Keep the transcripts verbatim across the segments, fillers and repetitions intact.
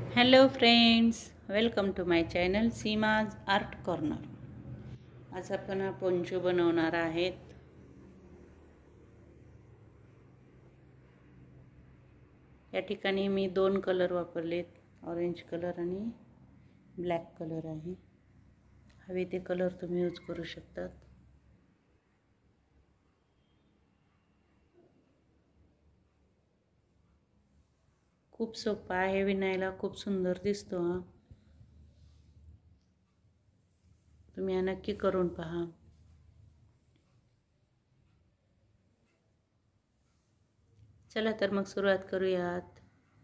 Hello friends, welcome to my channel Seema's art corner. आज आपण poncho बनवणार आहेत। या ठिकाणी मी दोन कलर वापरलेत, ऑरेंज कलर आणि ब्लॅक कलर आहे। हवे ते कलर तुम्ही यूज करू शकतात। खूप सोपा आहे विणायला, खूप सुंदर दिसतो हा। तुम्ही हा नक्की करून पहा। चला तर मग सुरुवात करूयात।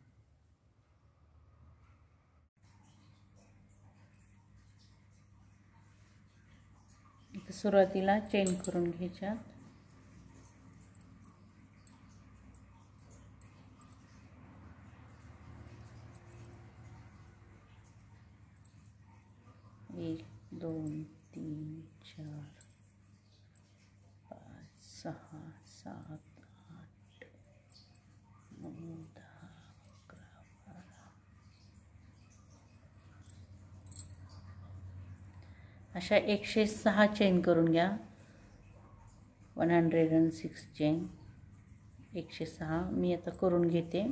सुरुवातीला चेन करून घ्यायच्यात। एक दोन तीन चार पाच सहा सात आठ नऊ दहा अकरा बारा अशा एकशे सहा चेन करून घ्या। One hundred and six chain, एकशे सहा मी आता करून घेते।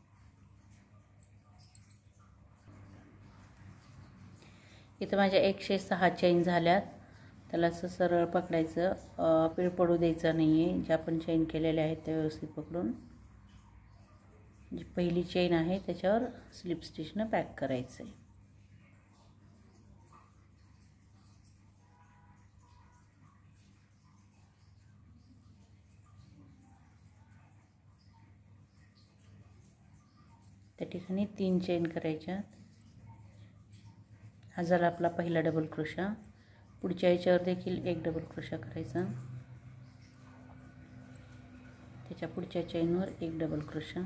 इथं माझ्या एकशे सहा चेन झाल्यात। त्याला असं सरळ पकडायचं, पीळ पडू द्यायचं नाही आहे। ज्या आपण चेन केलेल्या आहेत त्या व्यवस्थित पकडून जी पहिली चेन आहे त्याच्यावर स्लिप स्टिचनं पॅक करायचं आहे। त्या ठिकाणी तीन चेन करायच्या। हा झाला आपला पहिला डबल क्रोशा। पुढच्या याच्यावर देखील एक डबल क्रोशा करायचा। त्याच्या पुढच्या चेनवर एक डबल क्रोशा।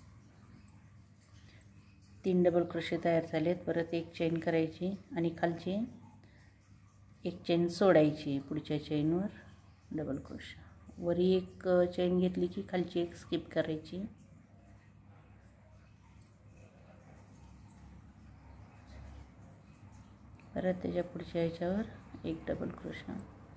तीन डबल क्रोशे तयार झालेत। परत एक चेन करायची आणि खालची एक चेन सोडायची। पुढच्या चेनवर डबल क्रोशा। वरी एक चेन घेतली की खालची एक स्किप करायची। परत त्याच्या पुढच्या याच्यावर एक डबल क्रोशा,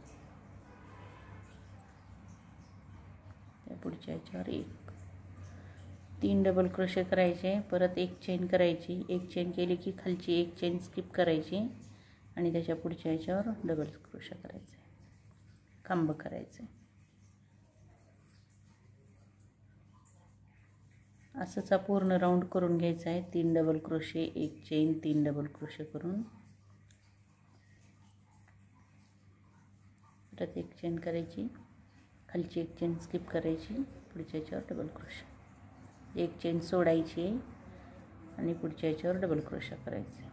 त्या पुढच्या याच्यावर एक, तीन डबल क्रोशे करायचे। परत एक चेन करायची। एक चेन केली की खालची एक चेन स्किप करायची आणि त्याच्या पुढच्या याच्यावर डबल क्रोशा करायचे, खांब करायचे। असंच हा पूर्ण राऊंड करून घ्यायचा आहे। तीन डबल क्रोशे, एक चेन, तीन डबल क्रोशे करून परत एक चेन करायची, खालची एक चेन स्किप करायची, पुढच्या याच्यावर डबल क्रोशा, एक चेन सोडायची आणि पुढच्या याच्यावर डबल क्रोशा करायचे।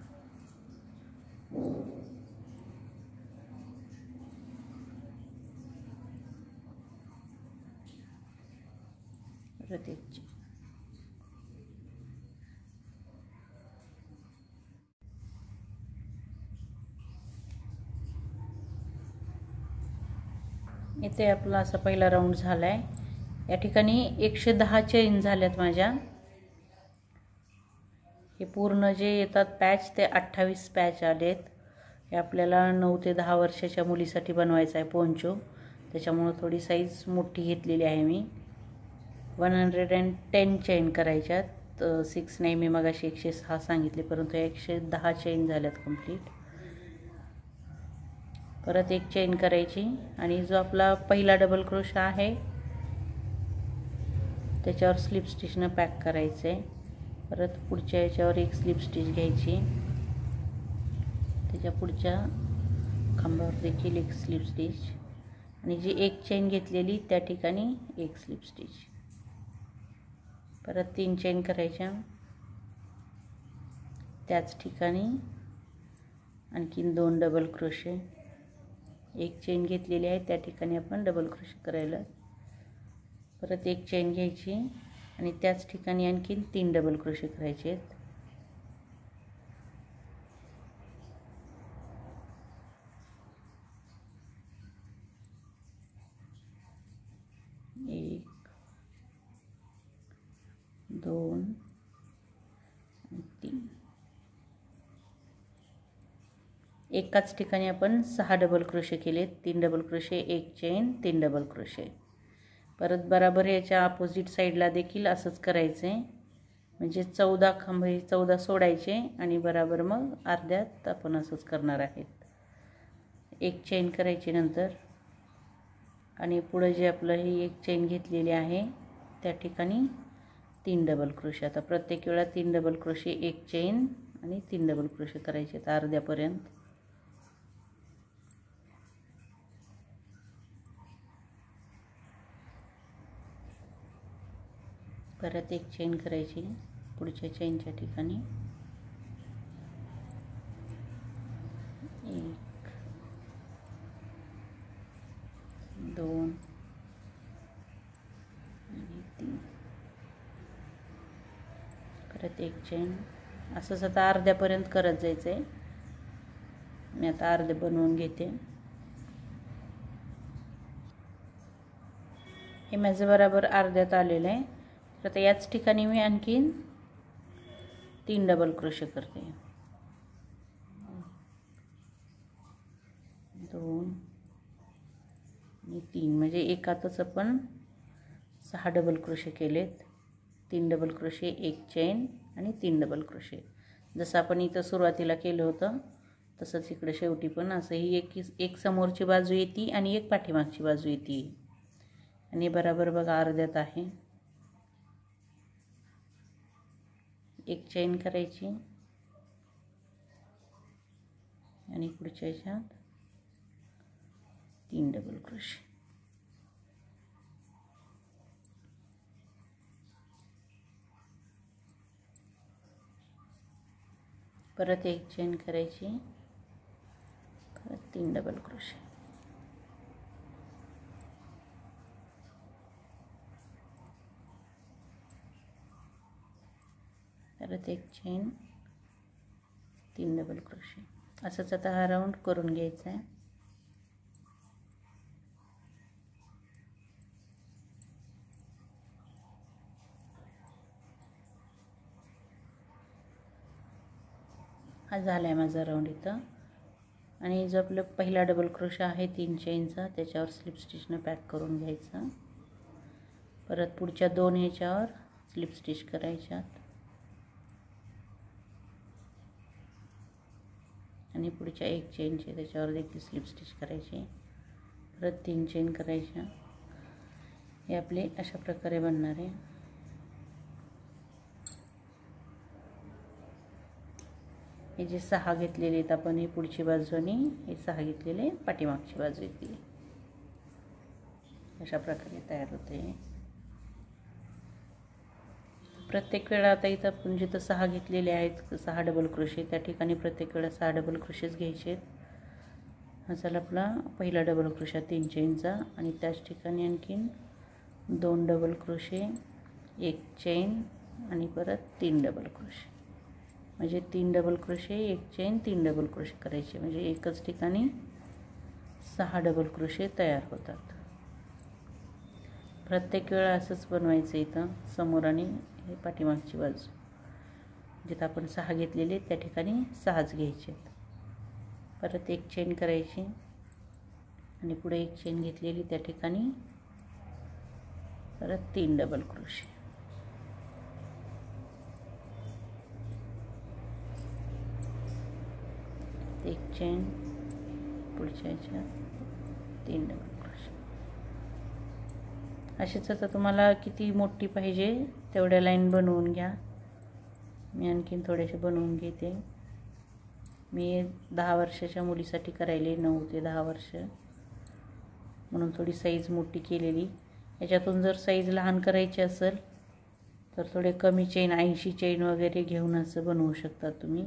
परत एक चेन, इथे आपला असा पहिला राऊंड झालाय। या ठिकाणी एकशे दहा चेन झाल्यात माझ्या। हे पूर्ण जे येतात पॅच ते अठ्ठावीस पॅच आलेत। हे आपल्याला नऊ ते दहा वर्षाच्या मुलीसाठी बनवायचं आहे पोंचो, त्याच्यामुळे थोडी साईज मोठी घेतलेली आहे मी। One hundred and ten chain करायच्यात। सिक्स नाही, मी मगाशी एकशे सहा सांगितले, परंतु एकशे दहा चेन झाल्यात कंप्लीट। परत एक चेन करायची आणि जो आपला पहिला डबल क्रोशा आहे त्याच्यावर स्लिप स्टिचनं पॅक करायचं आहे। परत पुढच्या याच्यावर एक स्लिप स्टिच घ्यायची, त्याच्या पुढच्या खांबावर देखील एक स्लिप स्टिच आणि जी एक चेन घेतलेली त्या ठिकाणी एक स्लिप स्टिच। परत तीन चेन करायच्या, त्याच ठिकाणी आणखीन दोन डबल क्रोशे, एक चेन घेतलेली आहे त्या ठिकाणी आपण डबल क्रोशे करायला। परत एक चेन घ्यायची आणि त्याच ठिकाणी आणखीन तीन डबल क्रोशे करायचे आहेत। एक, दोन, तीन, एकाच ठिकाणी आपण सहा डबल क्रोशे केलेत, तीन डबल क्रोशे, एक चेन, तीन डबल क्रोशे. परत बराबर याच्या अपोजिट साईडला देखील असंच करायचं आहे. म्हणजे चौदा खांबे चौदा सोडायचे आणि बराबर मग अर्ध्यात आपण असंच करणार आहेत. एक चेन करायची नंतर आणि पुढे जे आपलं ही एक चेन घेतलेली आहे त्या ठिकाणी तीन डबल क्रोशे. आता प्रत्येक वेळा तीन डबल क्रोशे, एक चेन आणि तीन डबल क्रोशे करायचे आहेत अर्ध्यापर्यंत. परत एक चेन करायची पुढच्या चेनच्या ठिकाणी. एक, दोन आणि तीन. परत एक चेन. असंच आता अर्ध्यापर्यंत करत जायचं आहे. मी आता अर्धे बनवून घेते. हे माझं बरोबर अर्ध्यात आलेलं आहे. तर आता याच ठिकाणी मी आणखीन तीन डबल क्रोशे करते. दोन आणि तीन म्हणजे एकातच आपण सहा डबल क्रोशे केलेत. तीन डबल क्रोशे, एक चेन आणि तीन डबल क्रोशे. जसं आपण इथं सुरुवातीला केलं होतं तसंच इकडे शेवटी पण असं ही एक एक समोरची बाजू येते आणि एक पाठीमागची बाजू येते. आणि बराबर बघा अर्ध्यात आहे. एक चेन करायची आणि पुढच्या ह्याच्यात तीन डबल क्रोशे. परत एक चेन करायची, परत तीन डबल क्रोशे. परत एक चेन, तीन डबल क्रोशे. असंच आता हा राऊंड करून घ्यायचा आहे. हा झाला आहे माझा राऊंड इथं. आणि जो आपलं पहिला डबल क्रोशा आहे तीन चेनचा त्याच्यावर स्लिप स्टिचनं पॅक करून घ्यायचा. परत पुढच्या दोन ह्याच्यावर स्लिप स्टिच करायच्यात आणि पुढच्या एक चेनचे त्याच्यावर देखील स्लिप स्टिच करायची. परत तीन चेन करायच्या. हे आपले अशा प्रकारे बनणार आहे. हे जे सहा घेतलेले आहेत आपण हे पुढची बाजू आणि हे सहा घेतलेले पाठीमागची बाजू येते. अशा प्रकारे तयार होते. प्रत्येक वेळा आता इथं आपण जिथं सहा घेतलेले आहेत सहा डबल क्रोशे त्या ठिकाणी प्रत्येक वेळा सहा डबल क्रोशेच घ्यायचे आहेत. हा झाला आपला पहिला डबल क्रोशा तीन चेनचा आणि त्याच ठिकाणी आणखीन दोन डबल क्रोशे, एक चेन आणि परत तीन डबल क्रोशे. म्हणजे तीन डबल क्रोशे, एक चेन, तीन डबल क्रोशे करायचे म्हणजे एकच ठिकाणी सहा डबल क्रोशे तयार होतात. प्रत्येक वेळा असंच बनवायचं इथं समोर आणि हे पाठीमागची बाजू. जिथं आपण सहा घेतलेले त्या ठिकाणी सहाच घ्यायचे. परत एक चेन करायची आणि पुढे एक चेन घेतलेली त्या ठिकाणी परत तीन डबल क्रोशे. एक चेन, पुढच्या ह्याच्यात तीन डबल क्रोशे. अशीच आता तुम्हाला किती मोठी पाहिजे तेवढ्या लाईन बनवून घ्या. मी आणखीन थोडेसे बनवून घेते. मी दहा वर्षाच्या मुलीसाठी करायले, नऊ ते दहा वर्ष म्हणून थोडी साईज मोठी केलेली. याच्यातून जर साईज लहान करायची असेल तर थोडे कमी चेन ऐंशी चेन वगैरे घेऊन असं बनवू शकता तुम्ही.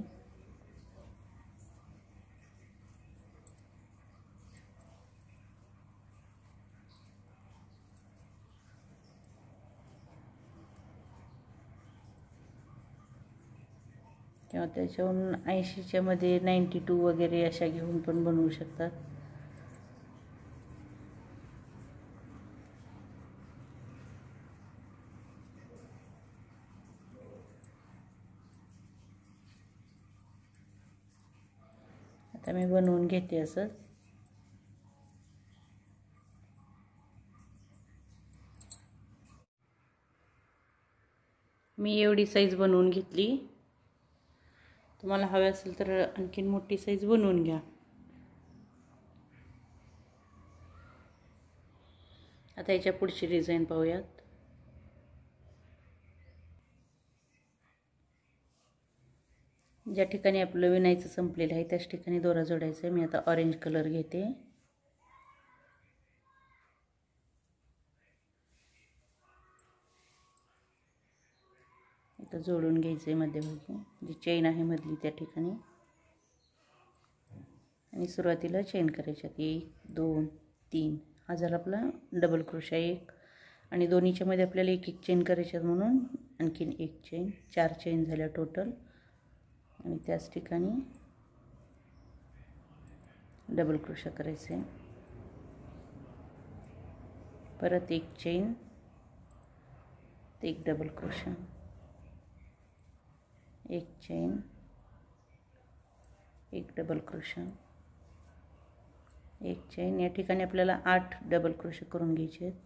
किंवा त्याच्याहून ऐंशीच्या मध्ये नाईंटी टू वगैरे अशा घेऊन पण बनवू शकतात. आता आता मी बनवून घेते असं. मी एवढी साईज बनवून घेतली. तुम्हाला हवे असेल तर आणखीन मोठी साईज बनवून घ्या. आता याच्या पुढची डिझाईन पाहूयात. ज्या ठिकाणी आपलं विणायचं संपलेलं आहे त्याच ठिकाणी दोरा जोडायचा आहे. मी आता ऑरेंज कलर घेते. इथं जोडून घ्यायचं आहे मध्यभागी जी चेन आहे मधली त्या ठिकाणी. आणि सुरुवातीला चेन करायच्यात एक दोन तीन. हा झाला आपला डबल क्रोशा एक. आणि दोन्हीच्या मध्ये आपल्याला एक एक चेन करायच्यात म्हणून आणखीन एक चेन. चार चेन झाल्या टोटल. आणि त्याच ठिकाणी डबल क्रोशा करायचे. परत एक चेन, एक डबल क्रोशा, एक चेन, एक डबल क्रोशा, एक चेन. या ठिकाणी आपल्याला आठ डबल क्रोशा करून घ्यायचे आहेत.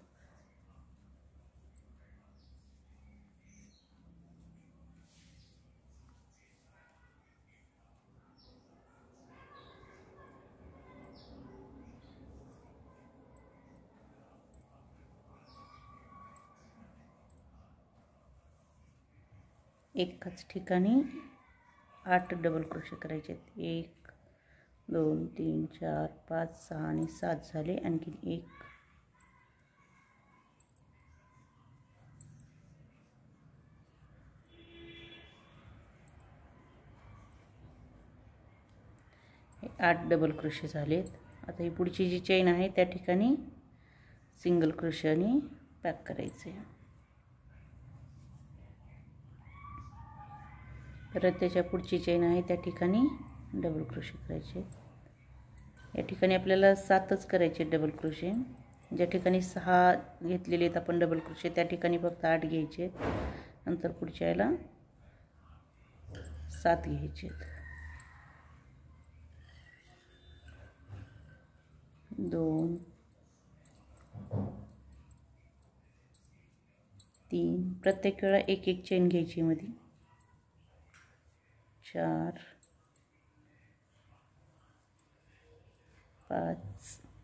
एकाच ठिकाणी आठ डबल क्रोशे करायचे आहेत. एक दोन तीन चार पाच सहा आणि सात झाले. आणखी एक, आठ डबल क्रोशे झालेत. आता ही पुढची जी चेन आहे त्या ठिकाणी सिंगल क्रोशाने पॅक करायचे. परत त्याच्या पुढची चेन आहे त्या ठिकाणी डबल क्रोशे करायचे. या ठिकाणी आपल्याला सातच करायचे डबल क्रोशे. ज्या ठिकाणी सहा घेतलेले आहेत आपण डबल क्रोशे त्या ठिकाणी फक्त आठ घ्यायचे. नंतर पुढच्या याला सात घ्यायचे. दोन तीन. प्रत्येक वेळा एक एक चेन घ्यायची मध्ये. चार पाच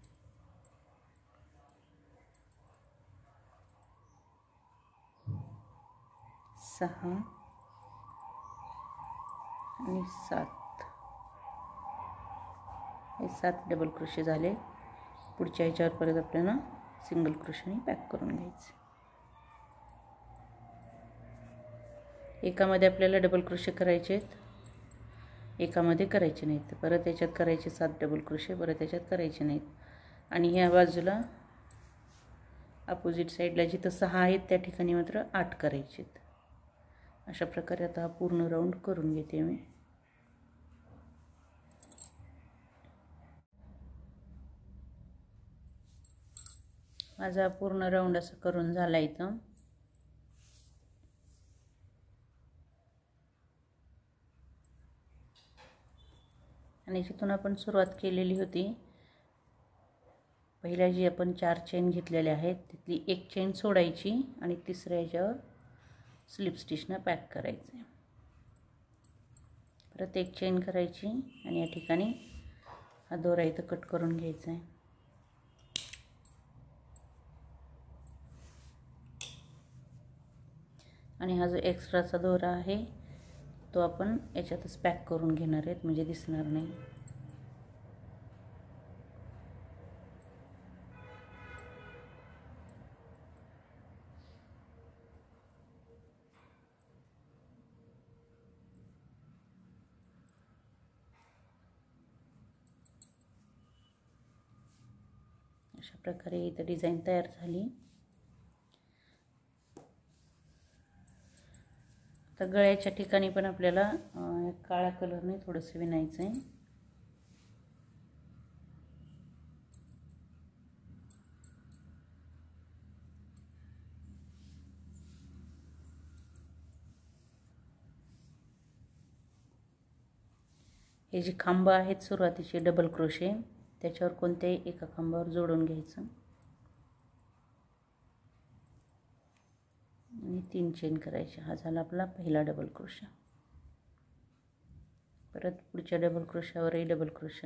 सहा आणि सात. हे सात डबल क्रोशे झाले. पुढच्या ह्याच्यावर परत आपल्याला सिंगल क्रोशाने पॅक करून घ्यायचे. एकामध्ये आपल्याला डबल क्रोशे करायचे आहेत, एकामध्ये करायचे नाहीत. परत याच्यात करायचे सात डबल क्रोशे, परत याच्यात करायचे नाहीत. आणि ह्या बाजूला अपोजिट साईडला जिथं सहा आहेत त्या ठिकाणी मात्र आठ करायचे. अशा प्रकारे आता पूर्ण राऊंड करून घेते मी. माझा पूर्ण राऊंड असं करून झाला इथं. आणि जिथून आपण सुरुवात केलेली होती पहिल्या जी आपण चार चेन घेतलेल्या आहेत तिथली एक चेन सोडायची आणि तिसऱ्या ह्याच्यावर स्लिप स्टिचनं पॅक करायचे. परत एक चेन करायची आणि या ठिकाणी हा दोरा इथं कट करून घ्यायचा आहे. आणि हा जो एक्स्ट्राचा दोरा आहे तो आपण याच्यातच पॅक करून घेणार आहेत म्हणजे दिसणार नाही. अशा प्रकारे इथं डिझाईन तयार झाली. आता गळ्याच्या ठिकाणी पण आपल्याला काळ्या कलरने थोडंसं विणायचं आहे. हे जे खांब आहेत सुरुवातीचे डबल क्रोशे त्याच्यावर कोणत्याही एका खांबावर जोडून घ्यायचं आणि तीन चेन करायचे. हा झाला आपला पहिला डबल क्रोशा. परत पुढच्या डबल क्रोशावरही डबल क्रोशा,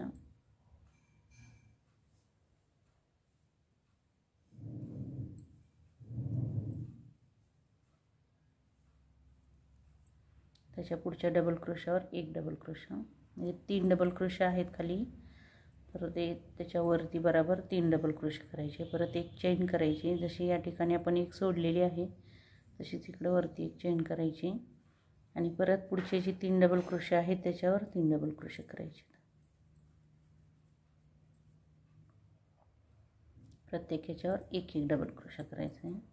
त्याच्या पुढच्या डबल क्रोशावर एक डबल क्रोशा, म्हणजे तीन डबल क्रोशा आहेत खाली. परत एक त्याच्यावरती बरोबर तीन डबल क्रोशे करायचे. परत एक चेन करायची, जशी या ठिकाणी आपण एक सोडलेली आहे तशीच इकडं वरती एक चेन करायची आणि परत पुढचे जे तीन डबल क्रोशे आहेत त्याच्यावर तीन डबल क्रोशे करायचे. प्रत्येक याच्यावर एक एक डबल क्रोशा करायचा आहे.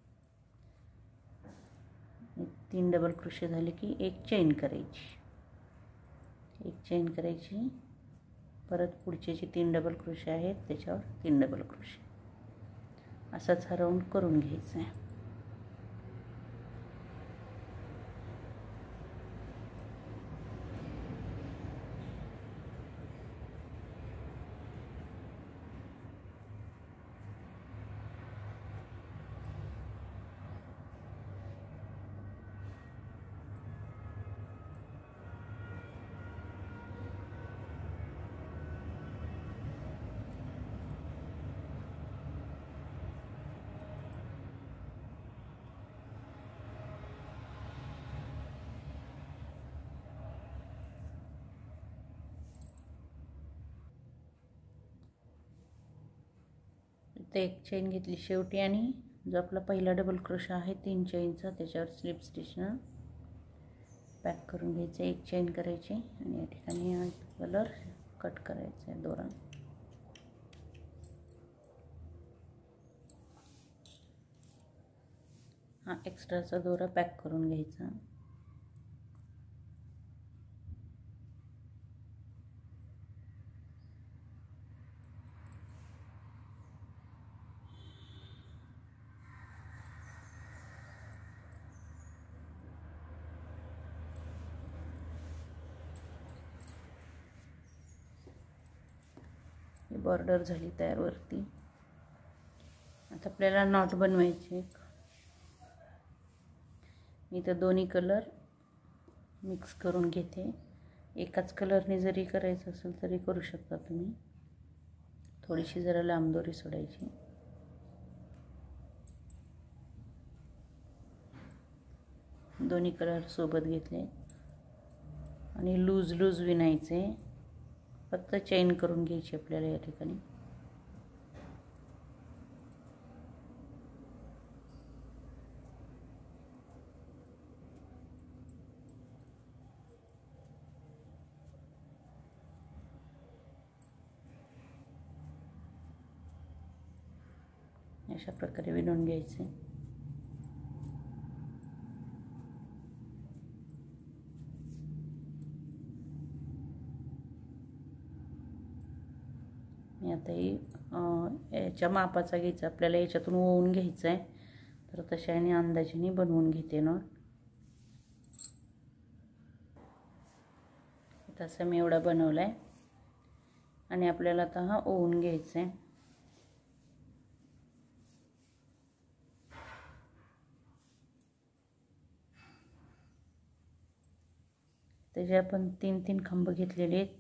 तीन डबल क्रोशे झाले की एक चेन करायची, एक चेन करायची. परत पुढचे जे तीन डबल क्रोशे आहेत त्याच्यावर तीन डबल क्रोशे, असाच हा राऊंड करून घ्यायचा आहे. इथे एक चेन घेतली शेवटी आणि जो आपला पहिला डबल क्रोशा आहे तीन चेनचा त्याच्यावर स्लिप स्टिचनं पॅक करून घ्यायचं. एक चेन करायची आणि या ठिकाणी हा कलर कट करायचा आहे दोरा. हा एक्स्ट्राचा दोरा पॅक करून घ्यायचा. बॉर्डर झाली तयार वरती. आता आपल्याला नॉट बनवायचे. मी तर दोन्ही कलर मिक्स करून घेते. एकाच कलरने जरी करायचं असेल तरी करू शकता तुम्ही. थोडीशी जरा लांब दोरी सोडायची. दोन्ही कलर सोबत घेतले आणि लूज लूज विणायचे. फक्त चेन करून घ्यायची आपल्याला या ठिकाणी. अशा प्रकारे विणून घ्यायचे. मी आता ही याच्या मापाचा घ्यायचा आपल्याला, याच्यातून ओवून घ्यायचं आहे. तर तशाने अंदाजाने बनवून घेते ना. तसं मी एवढा बनवला आहे आणि आपल्याला आता हा ओवून घ्यायचा आहे. त्याचे आपण तीन तीन खांब घेतलेले आहेत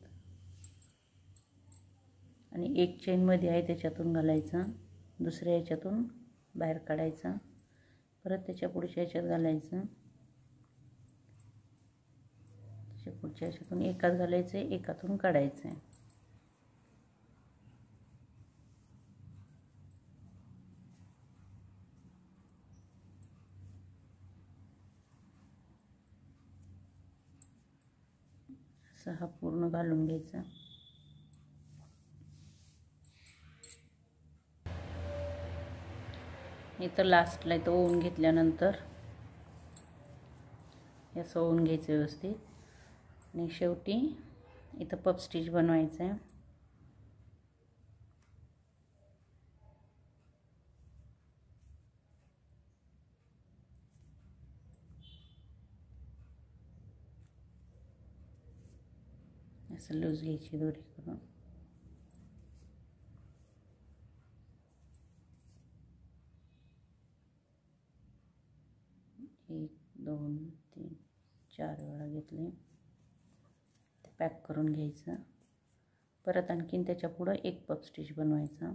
आणि एक चेन मध्ये आहे त्याच्यातून घालायचा, दुसऱ्या याच्यातून बाहेर काढायचा, परत त्याच्या पुढच्या याच्यात घालायचं, त्याच्या पुढच्या याच्यातून एकात घालायचं, एकातून काढायचं. असं हा पूर्ण घालून घ्यायचा. इथं लास्टला इथं ओवून घेतल्यानंतर असं ओवून घ्यायचं व्यवस्थित आणि शेवटी इथं पफ स्टिच बनवायचं आहे. असं लूज घ्यायची दोरी करून. एक दोन तीन चार वेळा घेतले. ते पॅक करून घ्यायचं. परत आणखीन त्याच्या पुढं एक पफ स्टिच बनवायचा.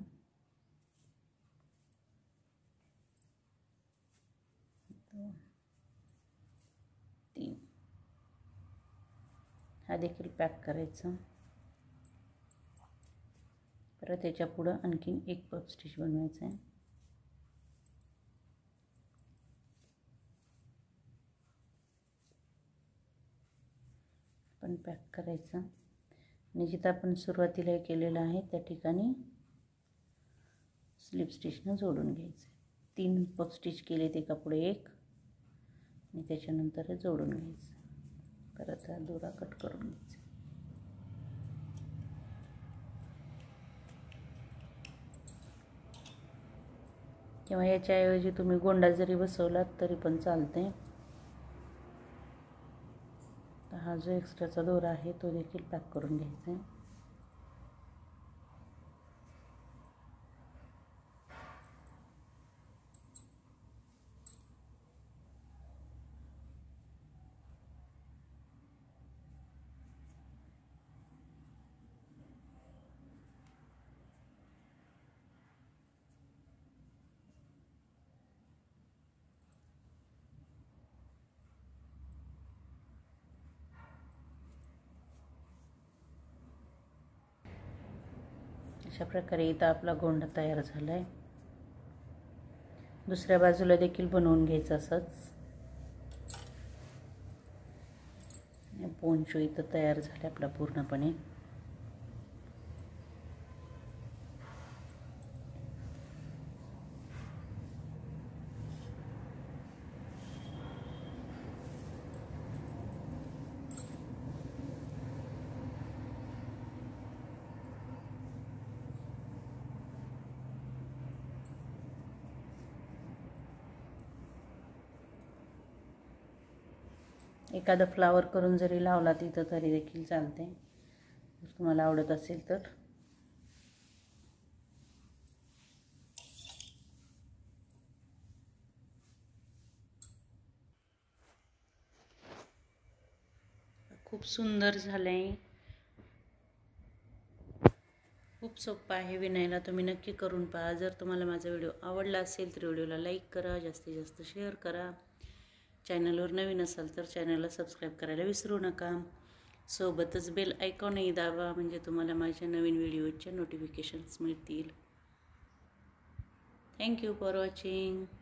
दोन तीन हा देखील पॅक करायचा. परत त्याच्या पुढं आणखीन एक पफ स्टिच बनवायचा आहे. पण पॅक करायचा आणि जिथं आपण सुरुवातीला केलेलं आहे त्या ठिकाणी स्लिप स्टिचनं जोडून घ्यायचं. तीन पफ स्टिच केले ते एका पुढे एक आणि त्याच्यानंतर जोडून घ्यायचं. परत हा दोरा कट करून घ्यायचा. किंवा याच्याऐवजी तुम्ही गोंडा जरी बसवलात तरी पण चालते. तर हा जो एक्स्ट्राचा दोरा आहे तो देखील पॅक करून घ्यायचा आहे. अशा प्रकारे इथं आपला गोंडा तयार झाला आहे. दुसऱ्या बाजूला देखील बनवून घ्यायचं असंच. पोंचो इथं तयार झाला आपला पूर्णपणे. एखादं फ्लावर करून जरी लावला तिथं तरी देखील चालते, जर तुम्हाला आवडत असेल तर. खूप सुंदर झालंय. खूप सोपं आहे विणायला. तुम्ही नक्की करून पहा. जर तुम्हाला माझा व्हिडिओ आवडला असेल तर व्हिडिओला लाईक करा, जास्तीत जास्त शेअर करा. चॅनलवर नवीन असाल तर चॅनलला सबस्क्राईब करायला विसरू नका. सोबतच बेल आयकॉनही दाबा, म्हणजे तुम्हाला माझ्या नवीन व्हिडिओच्या नोटिफिकेशन्स मिळतील. Thank you for watching.